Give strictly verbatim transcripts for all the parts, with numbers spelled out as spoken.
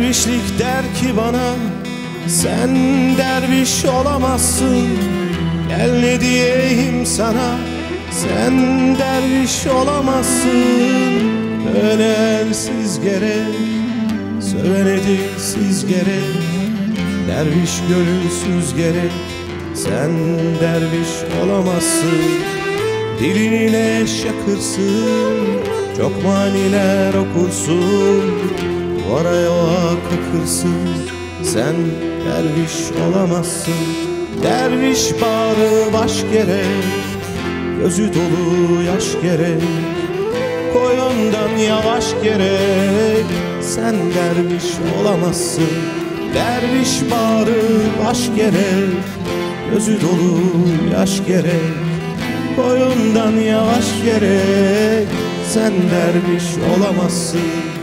Dervişlik der ki bana, sen derviş olamazsın. Gel ne diyeyim sana, sen derviş olamazsın. Ölensiz gerek, sövene dilsiz gerek, derviş gönülsüz gerek, sen derviş olamazsın. Diline şakırsın, çok maniler okursun, oraya oğa kakırsın, sen derviş olamazsın. Derviş bağrı baş gerek, gözü dolu yaş gerek, koy ondan yavaş gerek, sen derviş olamazsın. Derviş bağrı baş gerek, gözü dolu yaş gerek, koy ondan yavaş gerek, sen derviş olamazsın.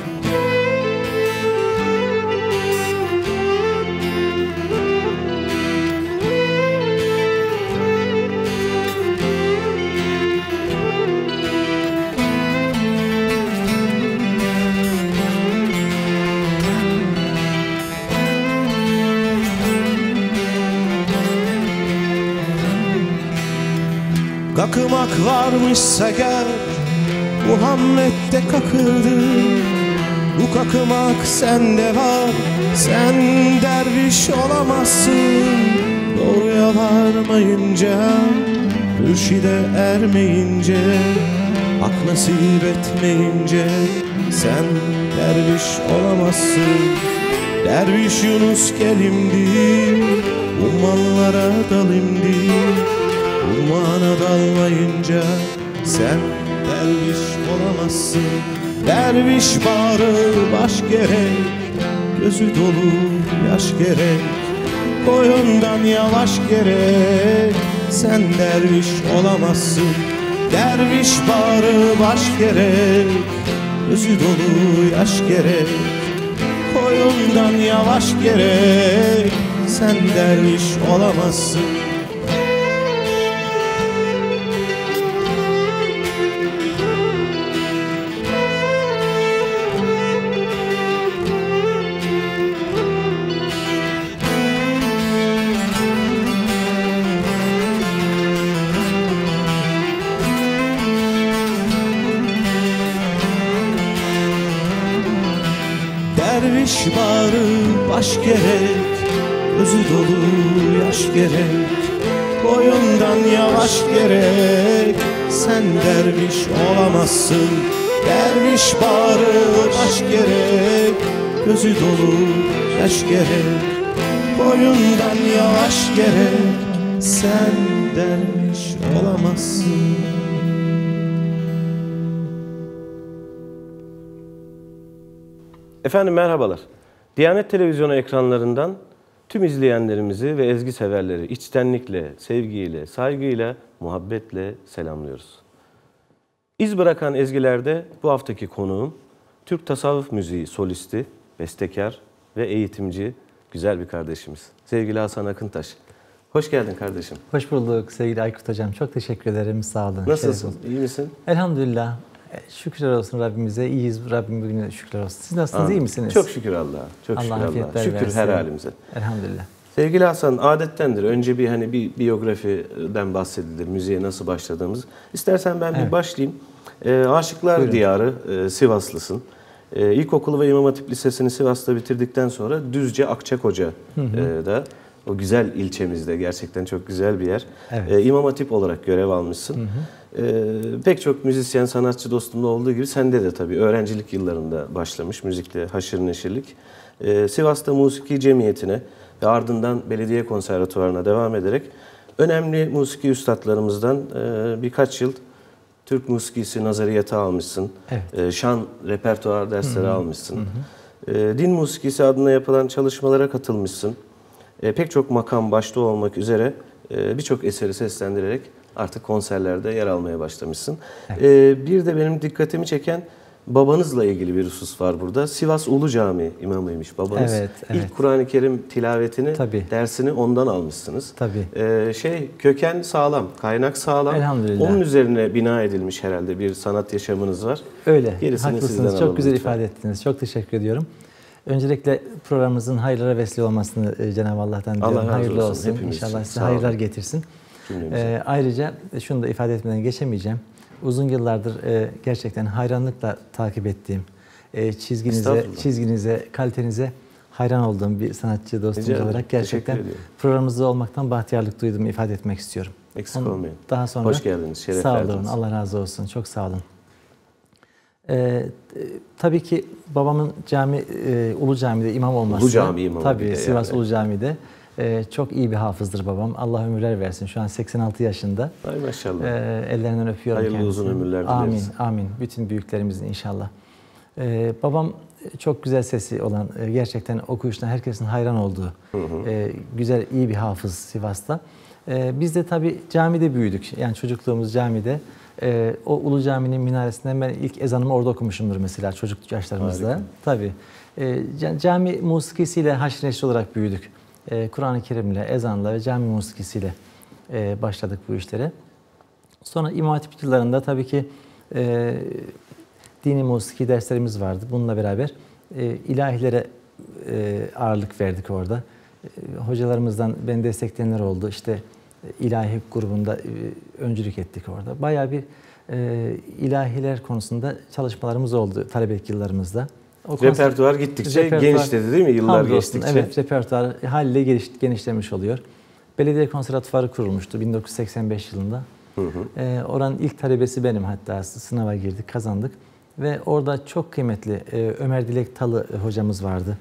Kakımak varmışsa gel, Muhammed'de kakırdı. Bu kakımak sende var, sen derviş olamazsın. Doğruya varmayınca, mürşide ermeyince, hak nasip etmeyince, sen derviş olamazsın. Derviş Yunus gelimdi, ummanlara dalimdi. Ummana dalmayınca sen derviş olamazsın. Derviş bağrı baş gerek, gözü dolu yaş gerek, koy ondan yavaş gerek, sen derviş olamazsın. Derviş bağrı baş gerek, gözü dolu yaş gerek, koy ondan yavaş gerek, sen derviş olamazsın. Derviş bağrı baş gerek, gözü dolu yaş gerek, boyundan yavaş gerek, sen derviş olamazsın. Derviş bağrı baş gerek, gözü dolu yaş gerek, boyundan yavaş gerek, sen derviş olamazsın. Efendim merhabalar. Diyanet Televizyonu ekranlarından tüm izleyenlerimizi ve ezgi severleri içtenlikle, sevgiyle, saygıyla, muhabbetle selamlıyoruz. İz bırakan ezgilerde bu haftaki konuğum Türk tasavvuf müziği solisti, bestekar ve eğitimci güzel bir kardeşimiz. Sevgili Hasan Akıntaş. Hoş geldin kardeşim. Hoş bulduk sevgili Aykut Hocam. Çok teşekkür ederim. Sağ olun. Nasılsın? İyi misin? Elhamdülillah. Şükürler olsun Rabbimize. İyiyiz. Rabbim bugün de şükürler olsun. Siz nasılsınız? Amin. İyi misiniz? Çok şükür Allah'a. Çok Allah şükür Allah'a. Şükür versin. her halimize. Elhamdülillah. Sevgili Hasan, adettendir. Önce bir hani bir biyografiden bahsedilir. Müziğe nasıl başladığımız. İstersen ben evet. bir başlayayım. E, Aşıklar Buyurun. Diyarı, e, Sivaslısın. E, İlkokulu ve İmam Hatip Lisesi'ni Sivas'ta bitirdikten sonra Düzce Akçakoca'da, e, o güzel ilçemizde, gerçekten çok güzel bir yer. Evet. E, İmam Hatip olarak görev almışsın. Hı hı. Ee, pek çok müzisyen, sanatçı dostumda olduğu gibi sende de tabii öğrencilik yıllarında başlamış müzikle haşır neşirlik. Ee, Sivas'ta Musiki Cemiyeti'ne ve ardından Belediye Konservatuvarı'na devam ederek önemli musiki üstadlarımızdan e, birkaç yıl Türk musikisi nazariyatı almışsın. Evet. E, şan repertuar dersleri Hı-hı. almışsın. Hı-hı. E, din musikisi adına yapılan çalışmalara katılmışsın. E, pek çok makam başta olmak üzere e, birçok eseri seslendirerek artık konserlerde yer almaya başlamışsın. Evet. Ee, bir de benim dikkatimi çeken babanızla ilgili bir husus var burada. Sivas Ulu Cami imamıymış babanız. Evet, evet. İlk Kur'an-ı Kerim tilavetini, Tabii. dersini ondan almışsınız. Tabii. Ee, şey köken sağlam, kaynak sağlam. Elhamdülillah. Onun üzerine bina edilmiş herhalde bir sanat yaşamınız var. Öyle. Gerisini Haklısınız. Çok güzel lütfen. ifade ettiniz. Çok teşekkür ediyorum. Öncelikle programımızın hayırlara vesile olmasını e, Cenab-ı Allah'tan diliyorum. Allah razı Hayırlı olsun, olsun. hepimiz İnşallah için. size Sağ hayırlar olun. getirsin. Cümlemize. E, ayrıca şunu da ifade etmeden geçemeyeceğim. Uzun yıllardır e, gerçekten hayranlıkla takip ettiğim, e, çizginize, Estağfurullah. çizginize, kalitenize hayran olduğum bir sanatçı dostumuz Rica ederim. olarak gerçekten Teşekkür ediyorum. programımızda olmaktan bahtiyarlık duyduğumu ifade etmek istiyorum. Eksik Onu olmayın. Daha sonra Hoş geldiniz, şeref sağ olun, verdiniz. Allah razı olsun. Çok sağ olun. Ee, e, tabii ki babamın cami, e, Ulu Cami'de imam olması. Ulu Cami imamı Tabii bir de Sivas yani. Ulu Cami'de e, çok iyi bir hafızdır babam. Allah ömürler versin. Şu an seksen altı yaşında. Ay maşallah. E, ellerinden öpüyorum Hayırlı kendisini. uzun ömürler Amin, dileriz. amin. Bütün büyüklerimizin inşallah. E, babam çok güzel sesi olan, e, gerçekten okuyuşuna herkesin hayran olduğu, Hı hı. e, güzel, iyi bir hafız Sivas'ta. E, biz de tabii camide büyüdük. Yani çocukluğumuz camide. Ee, o Ulu Cami'nin minaresinden ben ilk ezanımı orada okumuşumdur mesela çocukluk yaşlarımızda. Harika. Tabii. Ee, cami musikisiyle haşr neşir olarak büyüdük. Ee, Kur'an-ı Kerim'le, ezanla ve cami musikisiyle e, başladık bu işlere. Sonra İmam Hatip yıllarında tabii ki e, dini musiki derslerimiz vardı. Bununla beraber e, ilahilere e, ağırlık verdik orada. E, hocalarımızdan beni destekleyenler oldu. İşte ilahi grubunda öncülük ettik orada. Bayağı bir e, ilahiler konusunda çalışmalarımız oldu talebelik yıllarımızda. O Repertuar gittikçe repertuar, genişledi değil mi? Yıllar hamdolsun, geçtikçe. Evet, repertuar haliyle geniş, genişlemiş oluyor. Belediye Konservatuvarı kurulmuştu bin dokuz yüz seksen beş yılında. Hı hı. E, oranın ilk talebesi benim, hatta sınava girdik, kazandık. Ve orada çok kıymetli e, Ömer Dilek Talı hocamız vardı.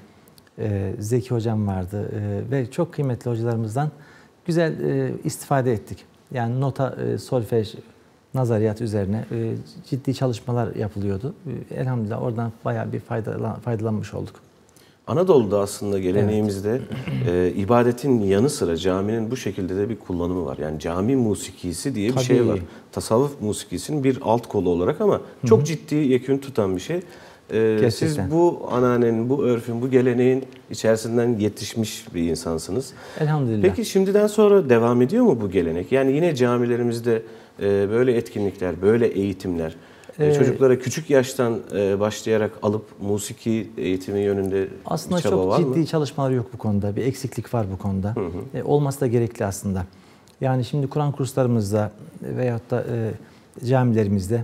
E, Zeki hocam vardı e, ve çok kıymetli hocalarımızdan güzel e, istifade ettik. Yani nota, e, solfej, nazariyat üzerine e, ciddi çalışmalar yapılıyordu. E, elhamdülillah oradan bayağı bir faydalan, faydalanmış olduk. Anadolu'da aslında geleneğimizde e, ibadetin yanı sıra caminin bu şekilde de bir kullanımı var. Yani cami musikisi diye bir Tabii. şey var. Tasavvuf musikisinin bir alt kolu olarak ama çok Hı-hı. ciddi yekün tutan bir şey. Ee, siz bu ananenin, bu örfün, bu geleneğin içerisinden yetişmiş bir insansınız. Elhamdülillah. Peki şimdiden sonra devam ediyor mu bu gelenek? Yani yine camilerimizde e, böyle etkinlikler, böyle eğitimler, ee, çocuklara küçük yaştan e, başlayarak alıp musiki eğitimi yönünde aslında bir çaba var mı? Aslında çok ciddi çalışmalar yok bu konuda. Bir eksiklik var bu konuda. Hı hı. E, olması da gerekli aslında. Yani şimdi Kur'an kurslarımızda veyahut da e, camilerimizde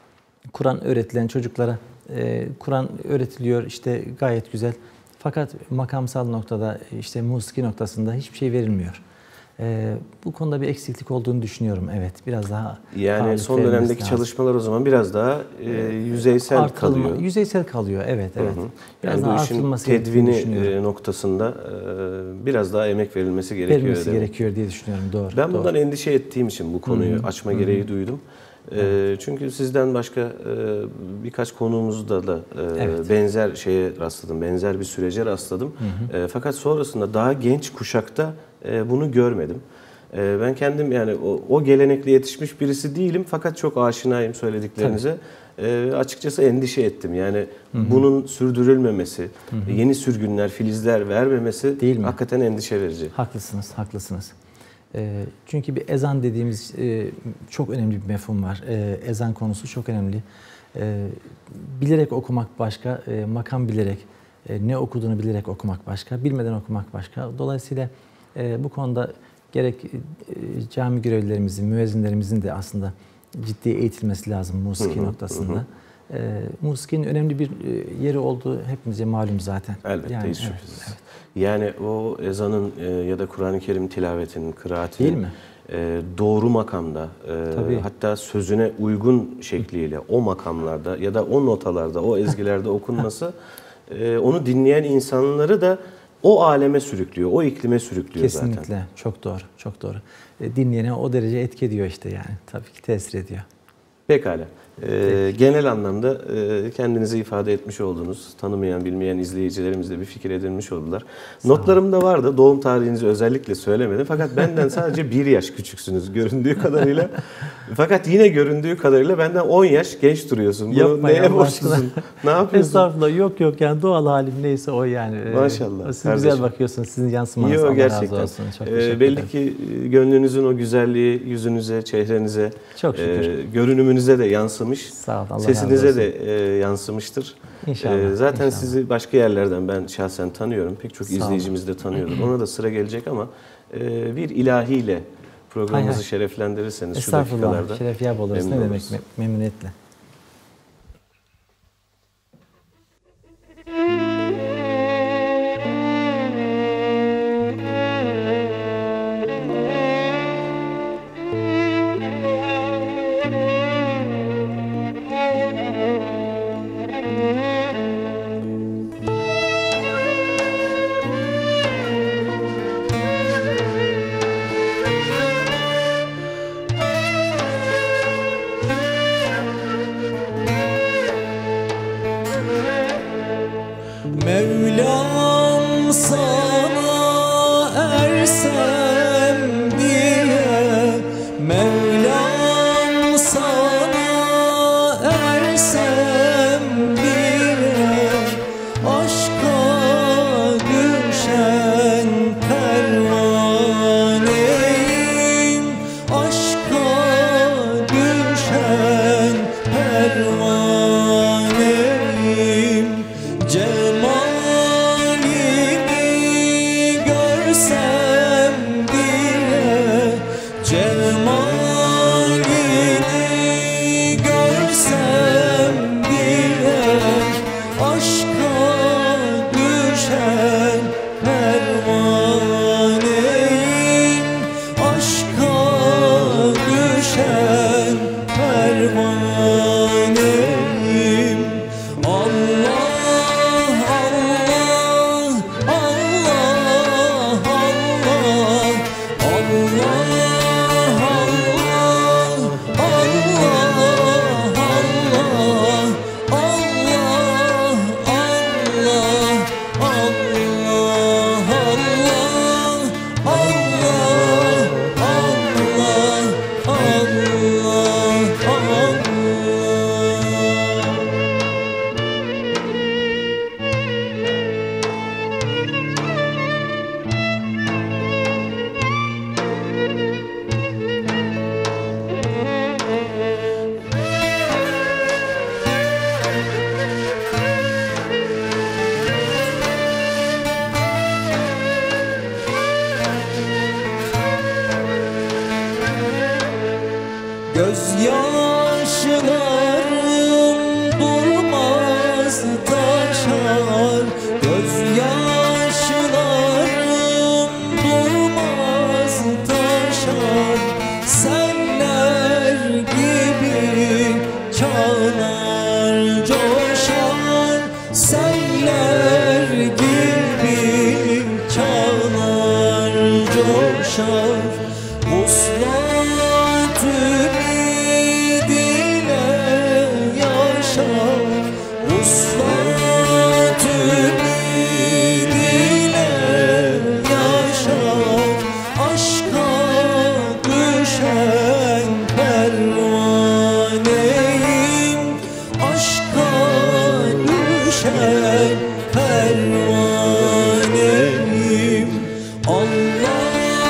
Kur'an öğretilen çocuklara e, Kur'an öğretiliyor, işte gayet güzel. Fakat makamsal noktada, işte musiki noktasında hiçbir şey verilmiyor. Ee, bu konuda bir eksiklik olduğunu düşünüyorum. Evet, biraz daha yani son dönemdeki lazım. Çalışmalar o zaman biraz daha e, yüzeysel Artılma, kalıyor. Yüzeysel kalıyor, evet, evet. Hı hı. Biraz yani daha bu işin tedvini noktasında e, biraz daha emek verilmesi gerekiyor. Verilmesi demek. gerekiyor diye düşünüyorum, doğru. Ben doğru. bundan endişe ettiğim için bu konuyu hı hı. açma hı hı. gereği duydum. E, çünkü sizden başka e, birkaç konuğumuzda da e, evet. benzer şeye rastladım, benzer bir sürece rastladım. Hı hı. E, fakat sonrasında daha genç kuşakta e, bunu görmedim. Ben kendim yani o, o gelenekle yetişmiş birisi değilim fakat çok aşinayım söylediklerinize. E, açıkçası endişe ettim. Yani hı hı. bunun sürdürülmemesi, hı hı. yeni sürgünler, filizler vermemesi değil mi? Hakikaten endişe verici. Haklısınız, haklısınız. E, çünkü bir ezan dediğimiz e, çok önemli bir mefhum var. E, ezan konusu çok önemli. E, bilerek okumak başka, e, makam bilerek, e, ne okuduğunu bilerek okumak başka, bilmeden okumak başka. Dolayısıyla e, bu konuda gerek e, cami görevlilerimizin, müezzinlerimizin de aslında ciddi eğitilmesi lazım musiki hı hı, noktasında. Hı. E, musikinin önemli bir yeri olduğu hepimize malum zaten. Elbette, yani, hiç evet, şüphesiz. evet. Yani o ezanın e, ya da Kur'an-ı Kerim tilavetinin, kıraatinin değil mi? E, doğru makamda, e, hatta sözüne uygun şekliyle o makamlarda ya da o notalarda, o ezgilerde okunması e, onu dinleyen insanları da o aleme sürüklüyor, o iklime sürüklüyor Kesinlikle. zaten. Kesinlikle, çok doğru, çok doğru. E, dinleyene o derece etki ediyor işte yani. Tabii ki tesir ediyor. Pekala. Ee, genel anlamda e, kendinizi ifade etmiş oldunuz. Tanımayan, bilmeyen izleyicilerimiz de bir fikir edinmiş oldular. Sağ Notlarımda vardı. Doğum tarihinizi özellikle söylemedim. Fakat benden sadece bir yaş küçüksünüz göründüğü kadarıyla. Fakat yine göründüğü kadarıyla benden on yaş genç duruyorsun. Bunu Yapma neye ya, borçlusun? Ne yapıyorsun? Estağfurullah, yok yok yani doğal halim neyse o yani. Maşallah. Siz kardeşim. Güzel bakıyorsunuz, sizin yansımanız. Yo, Allah gerçekten. razı olsun. Çok ee, belli ki gönlünüzün o güzelliği yüzünüze, çehrenize, çok şükür. E, görünümünüze yüzünüze de yansımış. Sağ ol, Allah sesinize de e, yansımıştır. İnşallah. E, zaten inşallah. sizi başka yerlerden ben şahsen tanıyorum. Pek çok Sağ olun. izleyicimiz de tanıyordur. Ona da sıra gelecek ama e, bir ilahiyle programımızı Hay hay. şereflendirirseniz şu dakikalarda. Estağfurullah. Şeref yap oluruz. Ne memnun demek? oluruz. Me- memnuniyetle. Mevlam sana ersem diye, Mevlam sana ersem diye, aşka düşen pervaneyim, aşka düşen pervaneyim. Cemalini görsem diye, cemalini görsem diye, aşka düşen pervaneyim, aşka düşen pervaneyim. Allah gözyaşlarım durmaz taşar, gözyaşlarım durmaz taşar, seller gibi çağlar coşar, seller gibi çağlar coşar. Vuslat ümidiyle yaşar, vuslat ümidiyle yaşar, aşka düşen pervaneyim, aşka düşen pervaneyim. Allah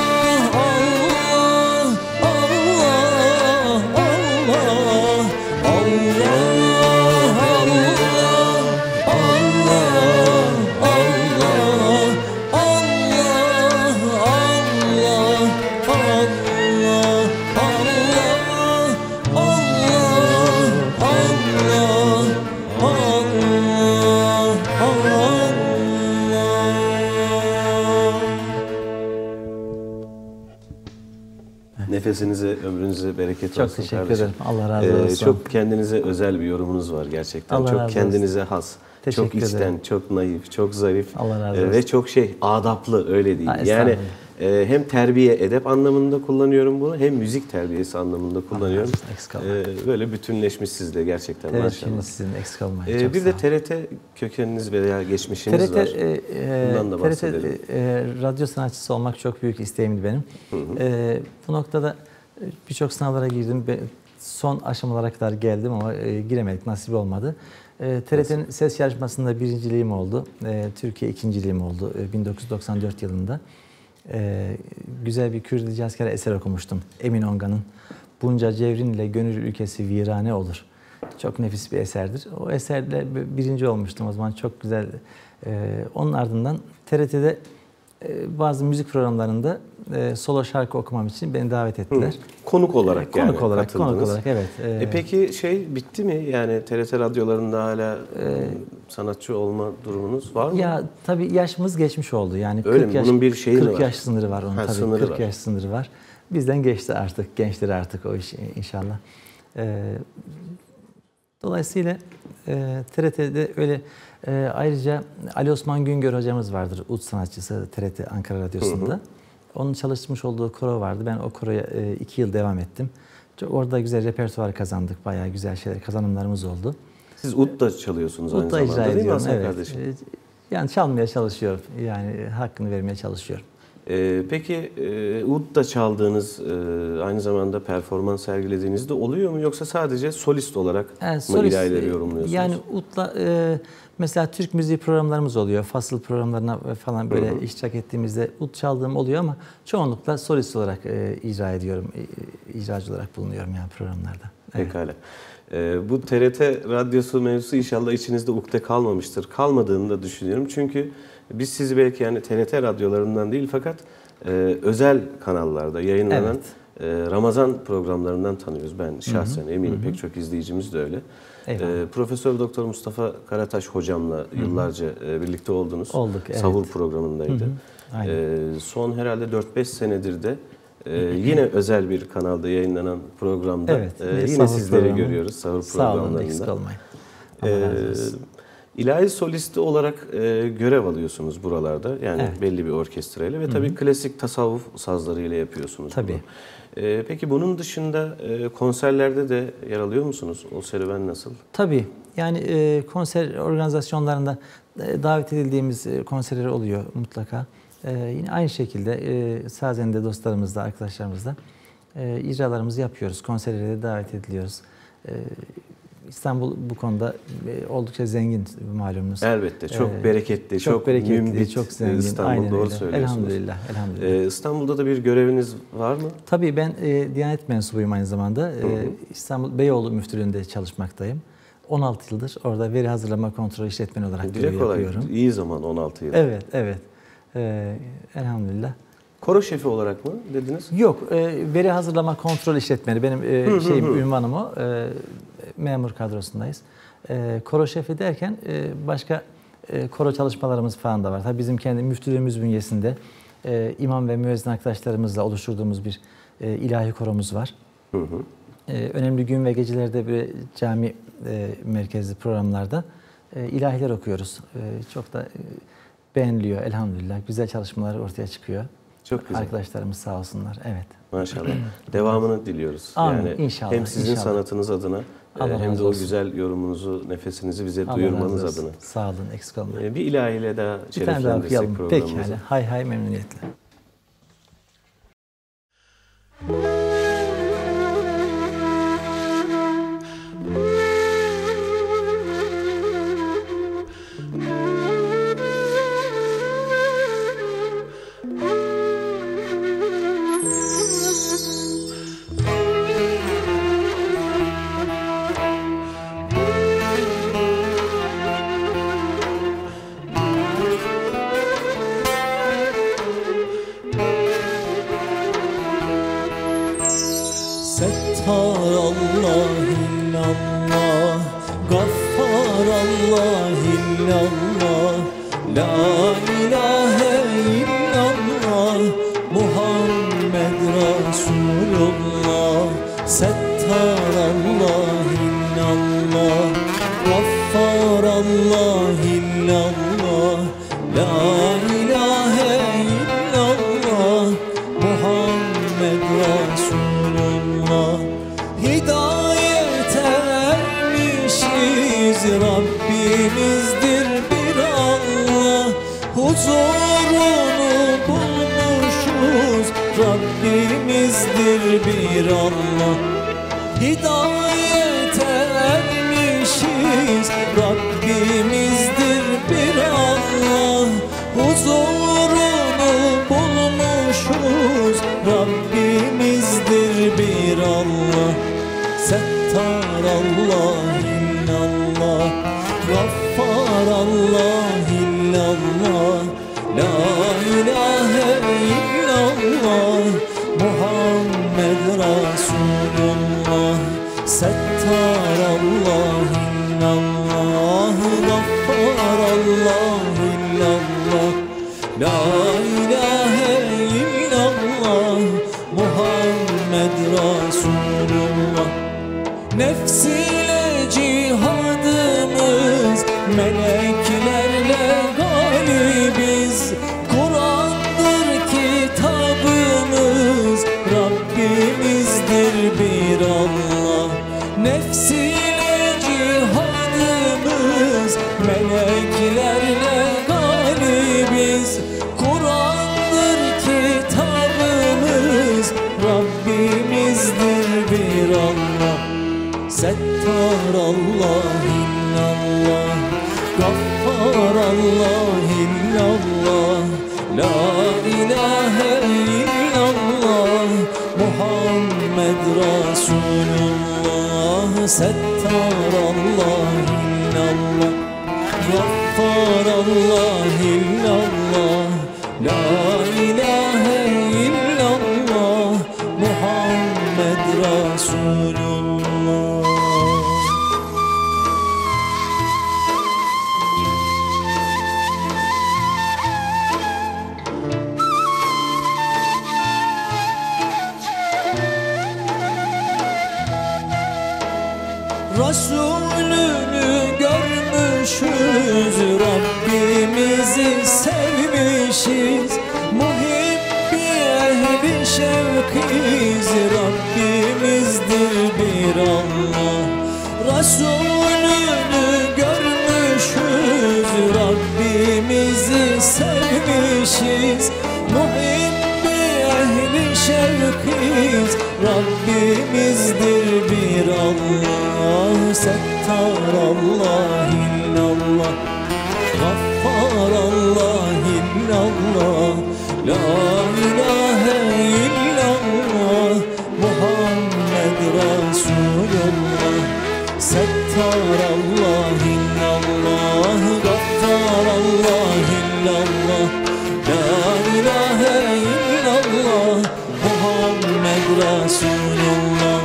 Nefesinize, ömrünüze bereket Çok olsun teşekkür kardeşim. ederim. Allah razı Ee, olsun. çok kendinize özel bir yorumunuz var gerçekten. Allah razı çok olsun. kendinize has. Teşekkür Çok içten, ederim. çok naif, çok zarif. Allah razı Ee, olsun. ve çok şey, adaplı öyle değil. Ha, yani estağfurullah. e, hem terbiye, edep anlamında kullanıyorum bunu, hem müzik terbiyesi anlamında kullanıyorum. olsun, eksik olmayın. Ee, böyle bütünleşmiş sizde gerçekten Evet, maşallah. şimdi sizin eksik olmayın. Ee, Çok bir sağ de olun. T R T kökeniniz veya geçmişiniz T R T, var. e, e, Bundan da T R T bahsedelim. e, radyo sanatçısı olmak çok büyük isteğimdi benim. E, bu noktada e, birçok sınavlara girdim. Be- son aşamalara kadar geldim ama e, giremedik, nasip olmadı. E, T R T'nin ses yarışmasında birinciliğim oldu. E, Türkiye ikinciliğim oldu e, bin dokuz yüz doksan dört yılında. E, güzel bir Kürdü Cazkere eser okumuştum. Emin Ongan'ın Bunca cevrin ile gönül ülkesi virane olur. Çok nefis bir eserdir. O eserle birinci olmuştum o zaman. Çok güzel. Ee, onun ardından T R T'de e, bazı müzik programlarında e, solo şarkı okumam için beni davet ettiler. Hı. Konuk olarak e, konuk yani olarak, katıldınız. konuk olarak evet. E, e peki şey bitti mi? Yani T R T radyolarında hala e, sanatçı olma durumunuz var mı? Ya tabii yaşımız geçmiş oldu. Yani Öyle kırk mi? yaş, Bunun bir şeyi kırk var. yaş sınırı var onun Ha, tabii. sınırı kırk var. yaş sınırı var. Bizden geçti artık. Gençleri artık o iş inşallah. E, dolayısıyla e, T R T'de öyle e, ayrıca Ali Osman Güngör hocamız vardır. Ud sanatçısı T R T Ankara Radyosu'nda. Hı hı. Onun çalışmış olduğu koro vardı. Ben o koroya e, iki yıl devam ettim. Çok, orada güzel repertuar kazandık. Bayağı güzel şeyler, kazanımlarımız oldu. Siz ud da çalıyorsunuz aynı Ud da zamanda icra değil mi ediyorum, Hasan evet. kardeşim? Yani çalmaya çalışıyorum. Yani hakkını vermeye çalışıyorum. Ee, peki e, ud da çaldığınız, e, aynı zamanda performans sergilediğinizde oluyor mu? Yoksa sadece solist olarak yani mı solist, ilahileri yorumluyorsunuz? Yani udla e, mesela Türk müziği programlarımız oluyor. Fasıl programlarına falan böyle hı hı. iştirak ettiğimizde ud çaldığım oluyor ama çoğunlukla solist olarak e, icra ediyorum. E, icracı olarak bulunuyorum yani programlarda. Evet. Pekala. Ee, bu T R T radyosu mevzusu inşallah içinizde ukde kalmamıştır. Kalmadığını da düşünüyorum. Çünkü biz sizi belki yani T R T radyolarından değil fakat e, özel kanallarda yayınlanan evet. e, Ramazan programlarından tanıyoruz. Ben şahsen hı hı. eminim hı hı. pek çok izleyicimiz de öyle. E, Profesör Doktor Mustafa Karataş hocamla hı hı. yıllarca e, birlikte oldunuz. Olduk, evet. Sahur programındaydı. Hı hı. E, son herhalde dört beş senedir de Ee, yine özel bir kanalda yayınlanan programda evet, e, yine sizleri programı. görüyoruz sahur programlarında. Sağ olun, eksik olmayın. Ee, ilahi solisti olarak e, görev alıyorsunuz buralarda. Yani evet. belli bir orkestrayla ve Hı-hı. tabii klasik tasavvuf sazlarıyla yapıyorsunuz tabii. bunu. Ee, peki bunun dışında e, konserlerde de yer alıyor musunuz? O serüven nasıl? Tabii. Yani e, konser organizasyonlarında e, davet edildiğimiz e, konserler oluyor mutlaka. Ee, yine aynı şekilde e, Sazen'de dostlarımızla, arkadaşlarımızla e, icralarımızı yapıyoruz. Konserlere de davet ediliyoruz. E, İstanbul bu konuda e, oldukça zengin malumunuz. Elbette. Çok ee, bereketli, çok, çok bereketli, mümbit, çok zengin. İstanbul Aynen doğru öyle. söylüyorsunuz. Elhamdülillah, elhamdülillah. Ee, İstanbul'da da bir göreviniz var mı? Tabii ben e, Diyanet mensubuyum aynı zamanda. Hı hı. E, İstanbul Beyoğlu Müftülüğü'nde çalışmaktayım. on altı yıldır orada veri hazırlama kontrol işletmeni olarak görev yapıyorum. İyi zaman on altı yıl. Evet, evet. Ee, elhamdülillah. Koro şefi olarak mı dediniz? Yok, e, veri hazırlama kontrol işletmeni benim e, hı hı şeyim, hı. ünvanım o. E, memur kadrosundayız. E, koro şefi derken e, başka e, koro çalışmalarımız falan da var. Tabii bizim kendi müftülüğümüz bünyesinde e, imam ve müezzin arkadaşlarımızla oluşturduğumuz bir e, ilahi koromuz var. Hı hı. E, önemli gün ve gecelerde bir cami e, merkezli programlarda e, ilahiler okuyoruz. E, çok da e, beğeniliyor elhamdülillah. Güzel çalışmalar ortaya çıkıyor. Çok güzel. Arkadaşlarımız sağ olsunlar. Evet. Maşallah. Devamını diliyoruz. Amin. Yani İnşallah. hem sizin inşallah. sanatınız adına Allah hem de olsun. o güzel yorumunuzu, nefesinizi bize Allah duyurmanız adına. Sağ olun, eksik olmayın. Bir ilahiyle daha Bir şereflendirsek programımızı. Pekala. Hay hay memnuniyetle. Settar Allah illallah, Gaffar Allah illallah, La ilahe illallah, Muhammed Resulullah. Settar Allah illallah, Gaffar Allah illallah, La ilahe illallah, Muhammed Resulullah. Hidayet ermişiz, Rabbimizdir bir Allah. Huzurunu bulmuşuz, Rabbimizdir bir Allah. Hidayet ermişiz, Rabbimizdir bir Allah. Huzurunu bulmuşuz, Rabbimizdir bir Allah. Allah illallah, Gaffar Allah illallah, La ilahe illallah, Muhammed Resulullah. Settar Allah illallah, Gaffar Allah illallah, La ilahe illallah, Muhammed Resulullah. Nefsiyle cihadımız, meleklerle galibiz. Kur'an'dır kitabımız, Rabbimizdir bir Allah. Nefsiyle cihadımız, meleklerle galibiz. Kur'an'dır kitabımız, Rabbimizdir bir Allah. Settar Allah illallah, Gaffar Allah illallah, La ilahe illallah, Muhammed Resulullah. Settar Allah illallah, Gaffar Allah illallah, La ilahe illallah, Muhammed Resulullah. Resulünü görmüşüz, Rabbimizi sevmişiz. Muhibbi ehli şevkiz, Rabbimizdir bir Allah. Resulünü görmüşüz, Rabbimizi sevmişiz. Muhibbi ehli şevkiz, Rabbimizdir bir Allah. Settar Allah illallah, Gaffar Allah illallah, La ilahe illallah, Muhammed Resulullah. Settar Allah illallah, Gaffar Allah illallah, La ilahe illallah, Muhammed Resulullah.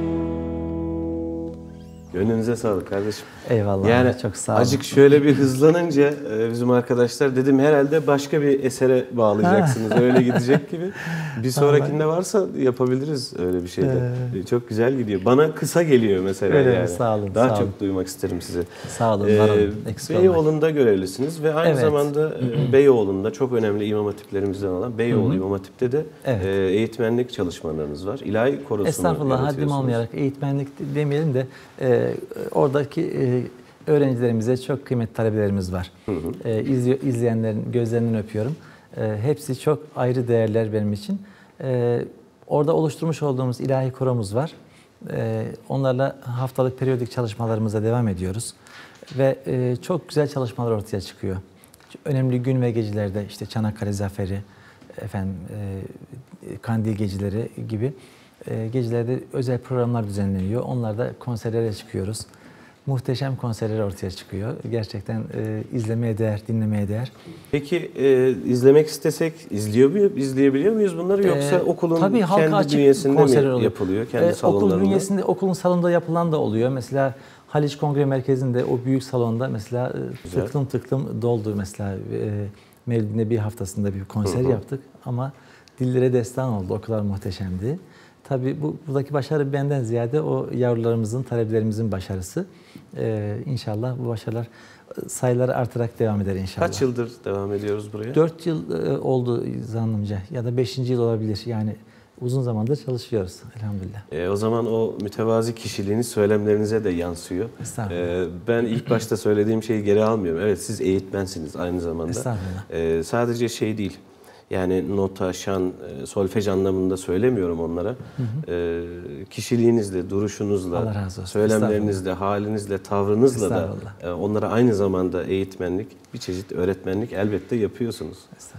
Gönlünüze sağlık kardeşim. Eyvallah. Yani çok sağ olun. Acık şöyle bir hızlanınca bizim arkadaşlar dedim herhalde başka bir esere bağlayacaksınız. Öyle gidecek gibi. Bir sonrakinde varsa yapabiliriz öyle bir şeyde. Ee, çok güzel gidiyor. Bana kısa geliyor mesela. Öyle yani. mi? Sağ olun. Daha sağ çok olun. duymak isterim sizi. Sağ olun. Ee, Beyoğlu'nda görevlisiniz ve aynı Evet. zamanda Beyoğlu'nda çok önemli imam hatiplerimizden olan Beyoğlu Hı hı. İmam Hatip'te de Evet. eğitmenlik çalışmalarınız var. İlahi korosunu Estağfurullah, haddim yaratıyorsunuz. olmayarak eğitmenlik demeyelim de e, oradaki e, öğrencilerimize çok kıymetli talebelerimiz var. Hı hı. E, izliyor, izleyenlerin gözlerinden öpüyorum. E, hepsi çok ayrı değerler benim için. E, orada oluşturmuş olduğumuz ilahi koromuz var. E, onlarla haftalık periyodik çalışmalarımıza devam ediyoruz. Ve e, çok güzel çalışmalar ortaya çıkıyor. Önemli gün ve gecelerde işte Çanakkale Zaferi, efendim e, Kandil geceleri gibi e, gecelerde özel programlar düzenleniyor. Onlarda konserlere çıkıyoruz. Muhteşem konserler ortaya çıkıyor. Gerçekten e, izlemeye değer, dinlemeye değer. Peki e, izlemek istesek izliyor muyuz, izleyebiliyor muyuz bunları yoksa Ee, okulun tabii kendi bünyesinde mi oluyor. yapılıyor, kendi ee, salonlarında? Okul bünyesinde, okulun salonunda yapılan da oluyor. Mesela Haliç Kongre Merkezi'nde o büyük salonda mesela Güzel. tıklım tıklım doldu mesela. E, Mevlid'in bir haftasında bir konser hı hı. yaptık ama dillere destan oldu. O kadar muhteşemdi. Tabii bu buradaki başarı benden ziyade o yavrularımızın, talebelerimizin başarısı. Ee, inşallah bu başarılar sayıları artarak devam eder inşallah. Kaç yıldır devam ediyoruz buraya? Dört yıl e, oldu zannımca ya da beşinci yıl olabilir. Yani uzun zamandır çalışıyoruz elhamdülillah. E, o zaman o mütevazi kişiliğiniz söylemlerinize de yansıyor. Estağfurullah. E, ben ilk başta söylediğim şeyi geri almıyorum. Evet, siz eğitmensiniz aynı zamanda. Estağfurullah. E, sadece şey değil. Yani nota, şan, solfej anlamında söylemiyorum onlara. Hı hı. E, kişiliğinizle, duruşunuzla, söylemlerinizle, halinizle, tavrınızla da e, onlara aynı zamanda eğitmenlik, bir çeşit öğretmenlik elbette yapıyorsunuz.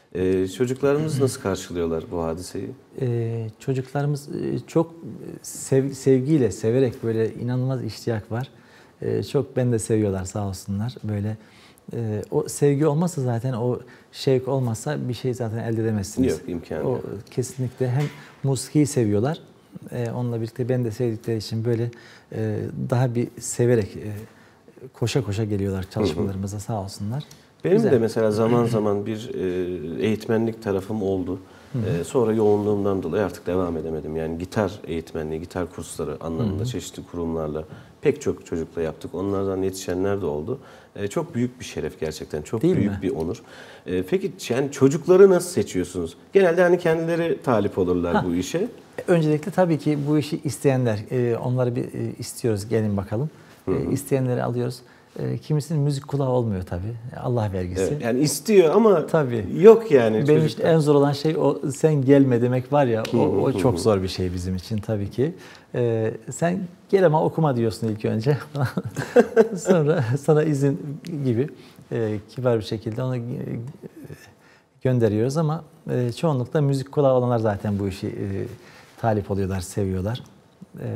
Ee, çocuklarımız nasıl karşılıyorlar bu hadiseyi? Ee, çocuklarımız e, çok sev, sevgiyle, severek, böyle inanılmaz iştiyak var. Ee, çok beni de seviyorlar sağ olsunlar. Böyle e, o sevgi olmazsa zaten, o şevk olmazsa bir şey zaten elde edemezsiniz. Yok, imkanı O yok. kesinlikle hem musikiyi seviyorlar. E, onunla birlikte beni de sevdikleri için böyle e, daha bir severek e, koşa koşa geliyorlar çalışmalarımıza, sağ olsunlar. Benim Güzel. de mesela zaman zaman bir e, eğitmenlik tarafım oldu. E, sonra yoğunluğumdan dolayı artık devam edemedim. Yani gitar eğitmenliği, gitar kursları anlamında çeşitli kurumlarla pek çok çocukla yaptık. Onlardan yetişenler de oldu. E, çok büyük bir şeref gerçekten. Çok Değil büyük mi? bir onur. E, peki yani çocukları nasıl seçiyorsunuz? Genelde hani kendileri talip olurlar Ha. bu işe. Öncelikle tabii ki bu işi isteyenler, e, onları bir e, istiyoruz, gelin bakalım. E, isteyenleri alıyoruz. E, kimisinin müzik kulağı olmuyor tabii. Allah vergisi. Evet, yani istiyor ama Tabii. yok yani. Benim çocuklar. için en zor olan şey o, sen gelme demek var ya, o, o çok zor bir şey bizim için tabii ki. Ee, sen gel ama okuma diyorsun ilk önce. Sonra sana izin gibi e, kibar bir şekilde onu e, gönderiyoruz ama e, çoğunlukla müzik kulağı olanlar zaten bu işi e, talip oluyorlar, seviyorlar. E,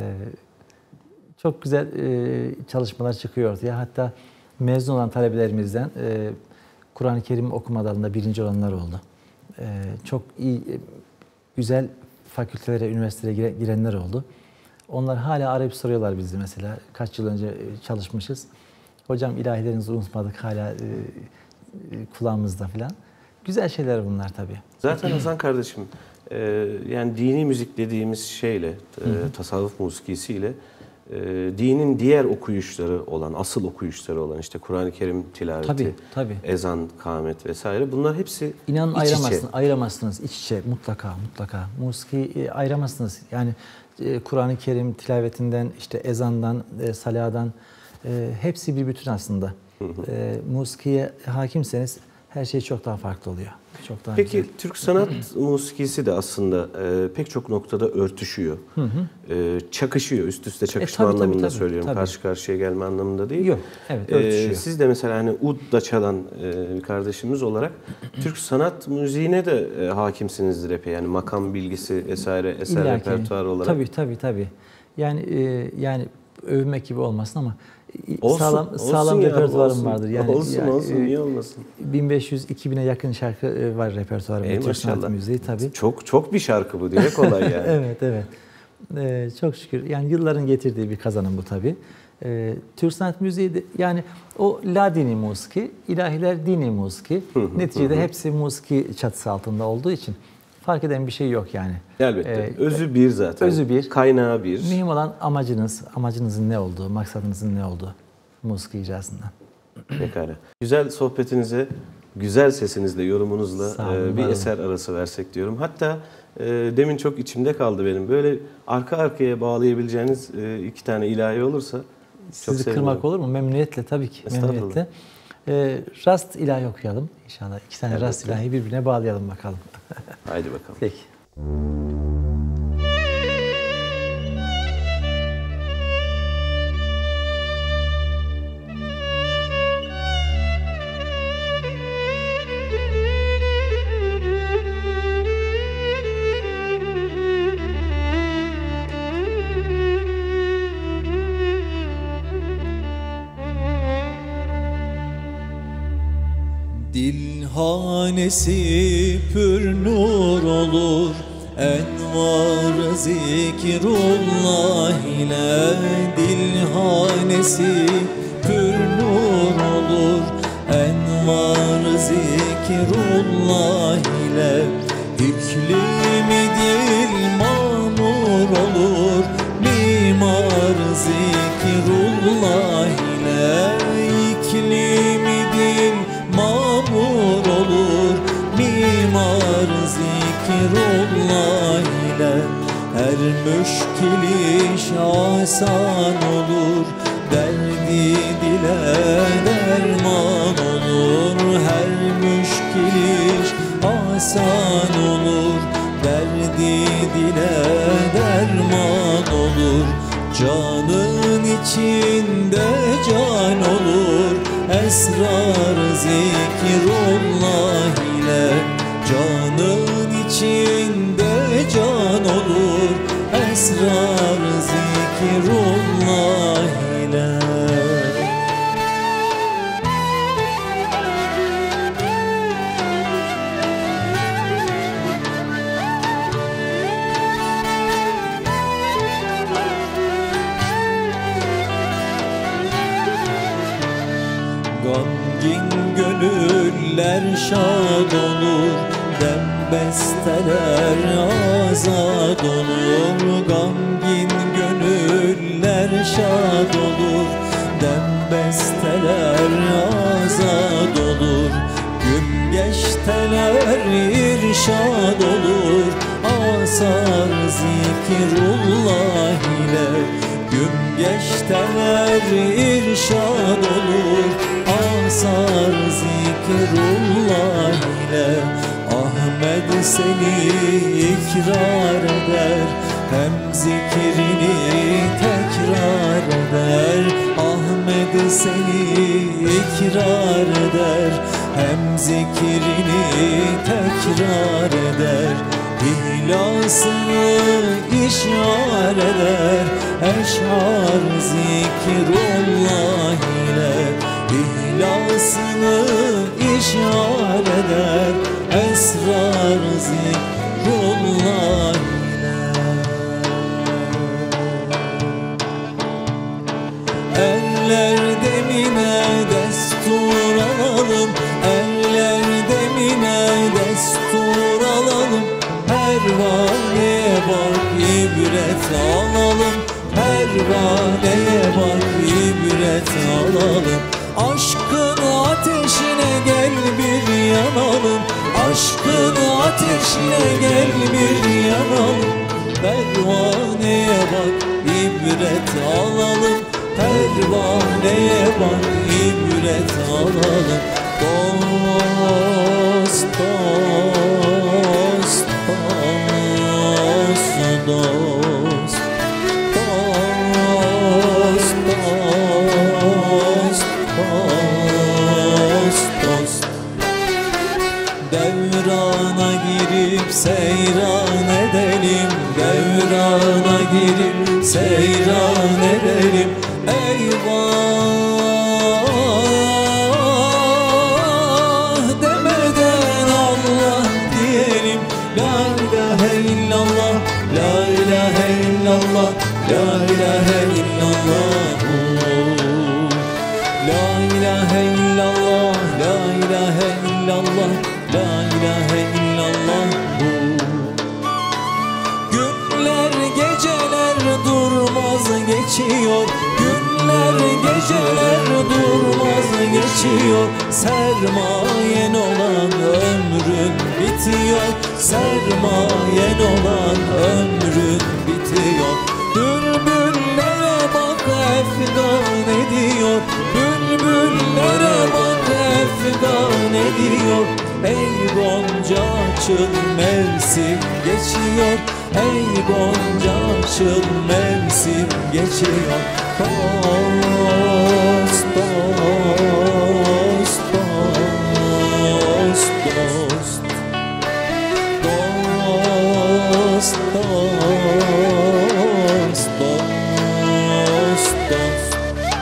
çok güzel e, çalışmalar çıkıyor ortaya. Hatta mezun olan talebelerimizden e, Kur'an-ı Kerim okuma dalında birinci olanlar oldu. Ee, çok iyi, e, güzel fakültelere, üniversitelere girenler oldu. Onlar hala arayıp soruyorlar bizi mesela. Kaç yıl önce çalışmışız. Hocam ilahilerinizi unutmadık, hala e, e, kulağımızda falan. Güzel şeyler bunlar tabii. Zaten Hasan kardeşim, e, yani dini müzik dediğimiz şeyle, e, tasavvuf musikisiyle e, dinin diğer okuyuşları olan, asıl okuyuşları olan işte Kur'an-ı Kerim tilaveti, Tabii, tabii. ezan, kâmet vesaire bunlar hepsi İnanın iç ayıramazsınız, içe. ayıramazsınız iç içe, mutlaka mutlaka. Musikiyi ayıramazsınız. Yani e, Kur'an-ı Kerim tilavetinden, işte ezandan, e, saladan e, hepsi bir bütün aslında. E, musikiye hakimseniz her şey çok daha farklı oluyor. Çok daha Peki güzel. Türk sanat musikisi de aslında e, pek çok noktada örtüşüyor. E, çakışıyor, üst üste çakışma E, tabii, tabii, anlamında tabii, söylüyorum. tabii. Karşı karşıya gelme anlamında değil. Yok, evet, E, örtüşüyor. siz de mesela hani udda çalan e, bir kardeşimiz olarak Türk sanat müziğine de e, hakimsinizdir epey. Yani makam bilgisi vesaire, eser İlla ki. repertuarı olarak. Tabii tabii tabii. Yani e, yani övmek gibi olmasın ama Olsun, sağlam olsun sağlam ya, repertuarım olsun. vardır. Yani olsun yani, olsun, e, niye olmasın? bin beş yüz iki bine yakın şarkı e, var repertuarımda. Ey Türk sanat maşallah. müziği tabii. Çok çok bir şarkı bu diye kolay yani. Evet evet. E, çok şükür. Yani yılların getirdiği bir kazanım bu tabii. E, Türk sanat müziği de, yani o la dini musiki, ilahiler dini musiki. Neticede hepsi musiki çatısı altında olduğu için fark eden bir şey yok yani. Elbette. E, özü bir zaten. özü bir. Kaynağı bir. Mühim olan amacınız, amacınızın ne olduğu, maksadınızın ne olduğu musiki icrasından. Pekala. Güzel sohbetinize, güzel sesinizle, yorumunuzla Sağ olun, e, bir var olun. eser arası versek diyorum. Hatta e, demin çok içimde kaldı benim. Böyle arka arkaya bağlayabileceğiniz e, iki tane ilahi olursa çok Sizi sevinirim. kırmak olur mu? Memnuniyetle tabii ki. Estağfurullah. Memnuniyetle. Ee, rast ilahi okuyalım inşallah. İki tane Elbette. rast ilahi birbirine bağlayalım bakalım. Haydi bakalım. Peki. Dilhanesi pür nur olur, envar zikrullah ile. Dilhanesi pür nur olur, envar zikrullah ile. İklimi dil mamur olur, mimar zikrullah ile. İklimi dil mamur olur, mimar zikrullah ile. Her müşkil iş asan olur, derdi dile derman olur. Her müşkil iş asan olur, derdi dile derman olur. Canın içinde can olur, esrar zikrullah ile. esrar zikrullah ile. Gamgin gönüller şad olur, dem besteler azad olur. Gamgin gönüller şad olur, dem besteler azad olur. Gün geçteler irşad olur, asar zikrullah ile. Gün geçteler irşad olur, asar zikrullah ile. Ahmed seni ikrar eder, hem zikrini tekrar eder. Ahmed seni ikrar eder, hem zikrini tekrar eder. İhlasını işar eder, eşar zikrullah ile. İhlasını işar eder, esrar zikrullah ile. Eller demine destur alalım, eller demine destur alalım. Pervaneye bak ibret alalım, pervaneye bak ibret alalım. Aşkın ateşine gel bir yanalım, aşkın ateşine gel bir yanalım. Pervaneye bak ibret alalım, pervaneye bak ibret alalım. Dost, dost, dost, dost, dost, dost, dost, dost. Devrana girip seyran edelim, devrana girip seyran edelim. Eyvah demeden Allah diyelim. La ilahe illallah, la ilahe illallah, la ilahe illallah. La ilahe illallah, la ilahe illallah, la ilahe illallah. Günler geceler durmaz geçiyor, günler geceler durmaz geçiyor. Sermayen olan ömrün bitiyor, sermayen olan ömrün bitiyor. Bülbüllere bak efgan ediyor, bülbüllere bak efgan ediyor. Ey gonca açıl mevsim geçiyor, ey gonca açıl mevsim geçiyor. Dost, dost, dost, dost, dost, dost, dost, dost.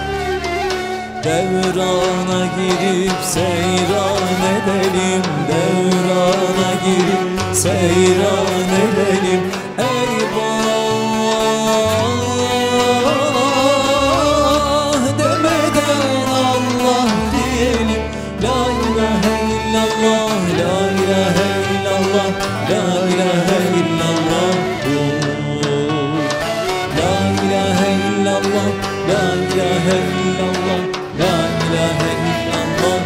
Devrana girip seyran edelim, devrana girip seyran edelim. Eyvah demeden Allah diyelim. La ilahe illallah, la ilahe illallah, la ilahe illallah. La ilahe illallah, la ilahe illallah, la ilahe illallah.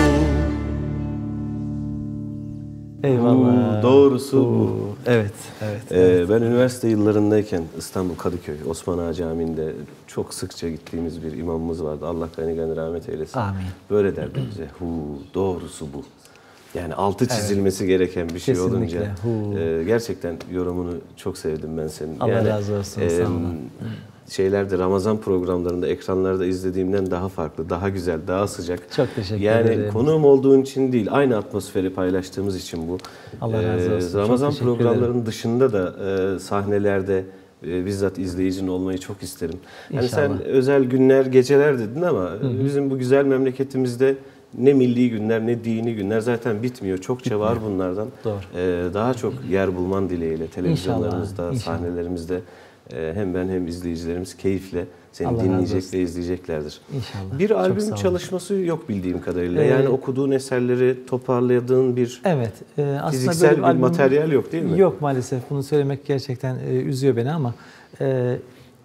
Eyvallah. Doğrusu bu. Evet, evet. Ee, evet. Ben üniversite yıllarındayken İstanbul Kadıköy Osman Ağa Camii'nde çok sıkça gittiğimiz bir imamımız vardı. Allah gani gani rahmet eylesin. Amin. Böyle derdi bize. Hu, doğrusu bu. Yani altı çizilmesi evet. gereken bir şey Kesinlikle. olunca e, gerçekten yorumunu çok sevdim ben senin. Allah yani, razı olsun. E, sağ olun. Şeylerde Ramazan programlarında ekranlarda izlediğimden daha farklı, daha güzel, daha sıcak. Çok teşekkür yani ederim. Yani konuğum olduğun için değil, aynı atmosferi paylaştığımız için bu. Allah razı olsun. Ee, Ramazan Çok teşekkür programlarının ederim. dışında da e, sahnelerde e, bizzat izleyicin olmayı çok isterim. Yani İnşallah. sen özel günler, geceler dedin ama hı hı. bizim bu güzel memleketimizde ne milli günler ne dini günler zaten bitmiyor. Çokça bitmiyor. Var bunlardan. Doğru. Ee, daha çok yer bulman dileğiyle televizyonlarımızda, İnşallah. İnşallah. sahnelerimizde e, hem ben hem izleyicilerimiz keyifle seni Allah dinleyecek ve izleyeceklerdir. İnşallah. Bir Çok albüm çalışması yok bildiğim kadarıyla. Ee, yani okuduğun eserleri toparladığın bir evet, e, aslında fiziksel böyle bir albüm, materyal yok değil mi? Yok maalesef. Bunu söylemek gerçekten e, üzüyor beni ama e,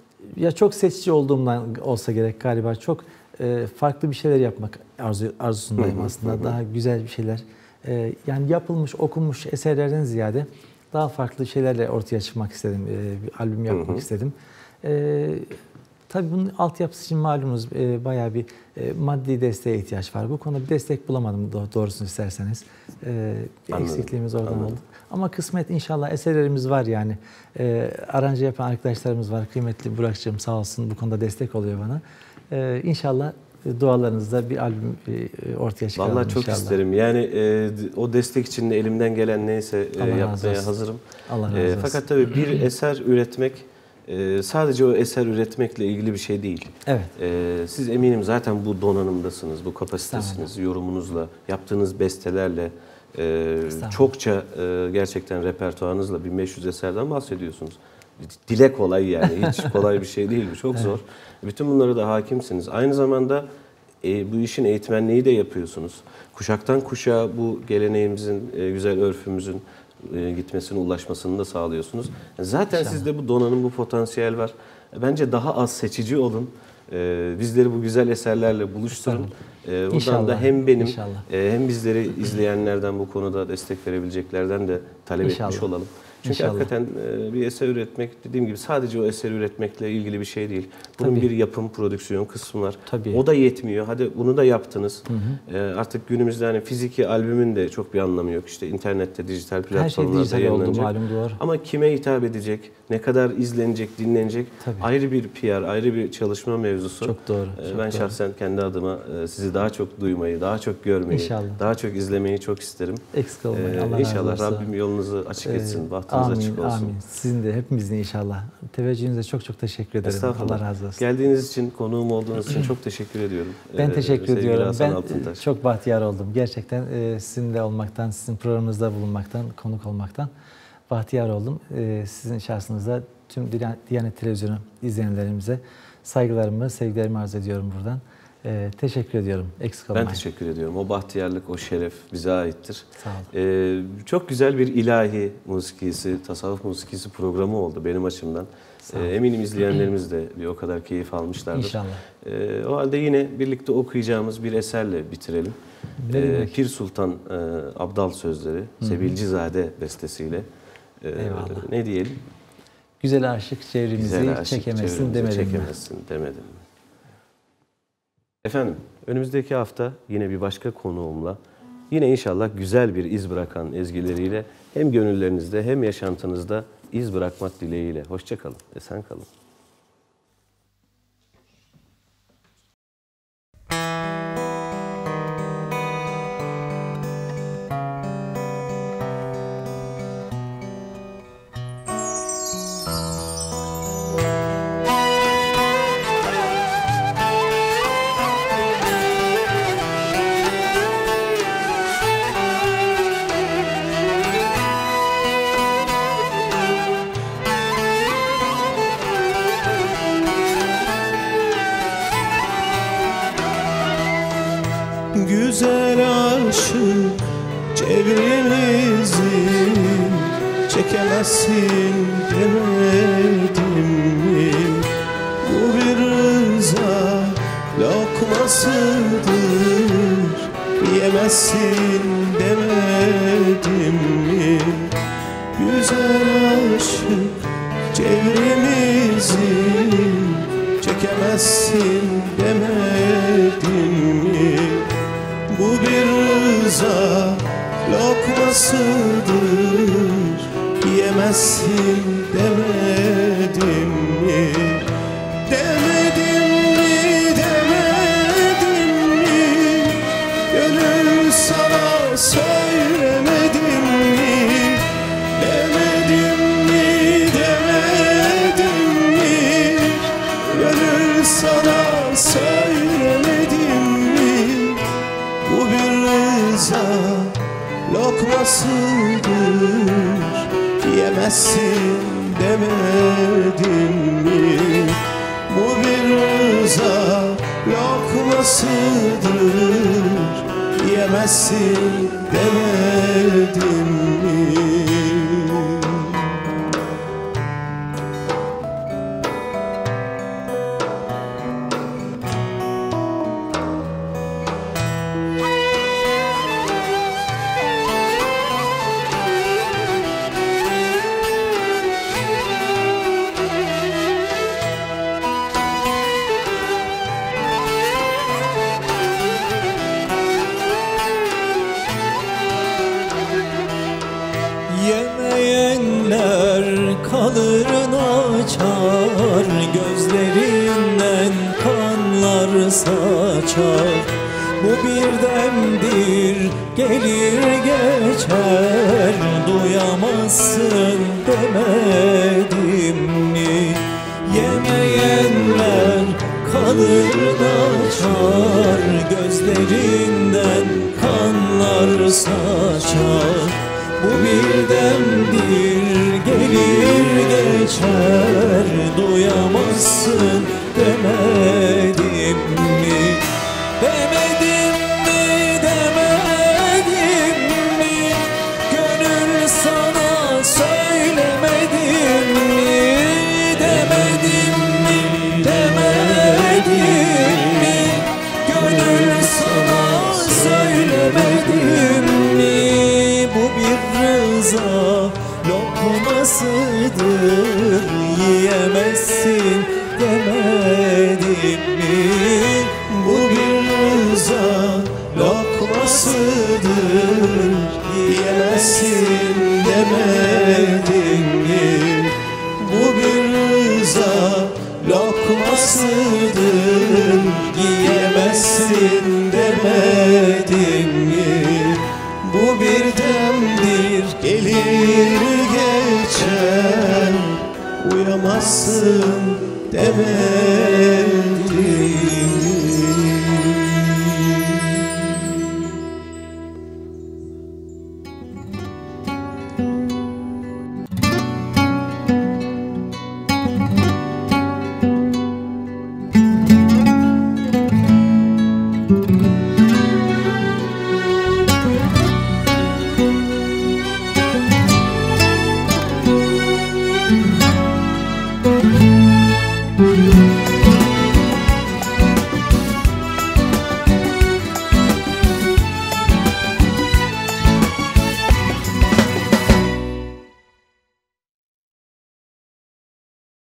ya çok seçici olduğumdan olsa gerek galiba. Çok e, farklı bir şeyler yapmak arzu, arzusundayım hı hı, aslında. Hı. Daha güzel bir şeyler. E, yani yapılmış, okunmuş eserlerden ziyade daha farklı şeylerle ortaya çıkmak istedim. E, bir albüm yapmak hı hı. istedim. E, tabii bunun altyapısı için malumunuz e, bayağı bir e, maddi desteğe ihtiyaç var. Bu konuda bir destek bulamadım doğrusunu isterseniz. E, eksikliğimiz oradan Anladım. oldu. Ama kısmet inşallah eserlerimiz var yani. E, aranje yapan arkadaşlarımız var. Kıymetli Burak'cığım sağ olsun bu konuda destek oluyor bana. E, inşallah dualarınızda bir albüm e, ortaya çıkaralım Vallahi çok inşallah. isterim. Yani e, o destek için de elimden gelen neyse e, yapmaya hazırım. Allah razı e, olsun. fakat tabii bir eser üretmek e, sadece o eser üretmekle ilgili bir şey değil. Evet. E, siz eminim zaten bu donanımdasınız, bu kapasitesiniz, yorumunuzla, yaptığınız bestelerle e, çokça e, gerçekten repertuarınızla bin beş yüz eserden bahsediyorsunuz. Dile kolay yani. Hiç kolay bir şey değil bu. Çok evet. zor. Bütün bunlara da hakimsiniz. Aynı zamanda e, bu işin eğitmenliği de yapıyorsunuz. Kuşaktan kuşağa bu geleneğimizin, e, güzel örfümüzün e, gitmesine, ulaşmasını da sağlıyorsunuz. Zaten İnşallah. Sizde bu donanım, bu potansiyel var. Bence daha az seçici olun. E, bizleri bu güzel eserlerle buluşturun. E, buradan İnşallah. da hem benim e, hem bizleri izleyenlerden bu konuda destek verebileceklerden de talep İnşallah. etmiş olalım. Çünkü İnşallah. hakikaten bir eser üretmek dediğim gibi sadece o eseri üretmekle ilgili bir şey değil. Bunun Tabii. bir yapım, prodüksiyon kısmı var. Tabii. O da yetmiyor. Hadi bunu da yaptınız. Hı hı. E, artık günümüzde hani fiziki albümün de çok bir anlamı yok. İşte internette, dijital platformlarda şey yayınlanacak. Oldu, malum, doğru. Ama kime hitap edecek, ne kadar izlenecek, dinlenecek Tabii. ayrı bir P R, ayrı bir çalışma mevzusu. Çok doğru. E, çok ben doğru. şahsen kendi adıma e, sizi daha çok duymayı, daha çok görmeyi, İnşallah. daha çok izlemeyi çok isterim. Eksik olmayın. E, Allah İnşallah razı olsun. Rabbim yolunuzu açık etsin, Ee, bahtınız amin, açık olsun. Amin. Sizin de hepimizin inşallah. Teveccühünüze çok çok teşekkür ederim. Allah razı olsun. Geldiğiniz için, konuğum olduğunuz için çok teşekkür ediyorum. Ben teşekkür ee, ediyorum. Ben Altıntaş. çok bahtiyar oldum. Gerçekten e, sizinle olmaktan, sizin programınızda bulunmaktan, konuk olmaktan bahtiyar oldum. E, sizin şahsınızda tüm Diyanet Televizyonu izleyenlerimize saygılarımı, sevgilerimi arz ediyorum buradan. Ee, teşekkür ediyorum. Eksik olmayın. Ben teşekkür ediyorum. O bahtiyarlık, o şeref bize aittir. Sağ olun. Ee, çok güzel bir ilahi musikisi, tasavvuf musikisi programı oldu benim açımdan. Ee, eminim izleyenlerimiz de bir o kadar keyif almışlardır. İnşallah. Ee, o halde yine birlikte okuyacağımız bir eserle bitirelim. Ee, Pir Sultan e, Abdal sözleri, Hı-hı. Sebilcizade bestesiyle. Ee, Eyvallah. Ne diyelim? Güzel aşık çevremizi Güzel aşık çekemezsin çevremizi demedim çekemezsin mi? demedim mi? Efendim, önümüzdeki hafta yine bir başka konuğumla, yine inşallah güzel bir iz bırakan ezgileriyle hem gönüllerinizde hem yaşantınızda iz bırakmak dileğiyle. Hoşça kalın, esen kalın. Güzel aşık çevremizi çekemezsin demedim mi? Bu bir rıza lokmasıdır, yemezsin demedim mi? Güzel aşık çevremizi çekemezsin demedim mi? Bu bir rıza lokmasıdır, yemezsin demedim mi? Demedim mi, demedim mi? Gönül sana söylemedim mi? Demedim mi, demedim demedim mi? Bu bir rıza lokmasıdır, yemezsin demedim mi? Yemeyenler kalırın açar, gözlerinden kanlar saçar. Bu birdemdir gelir geçer, duyamazsın demedim mi? Yemeyenler kalırın açar, gözlerinden kanlar saçar. Bu birdemdir gelir geçer, duyamazsın demedim mi? Demedim mi, demedim mi? Gönül sana söylemedim mi? Demedim mi, demedim mi? Gönül sana söylemedim mi? Bu bir rıza lokmasıdır, yiyemezsin demedim mi? Bu bir rıza lokmasıdır, yiyemezsin demedim mi? Bu bir rıza lokmasıdır, yiyemezsin demedim mi? Bu bir demdir gelir geçer, uyamazsın demedim.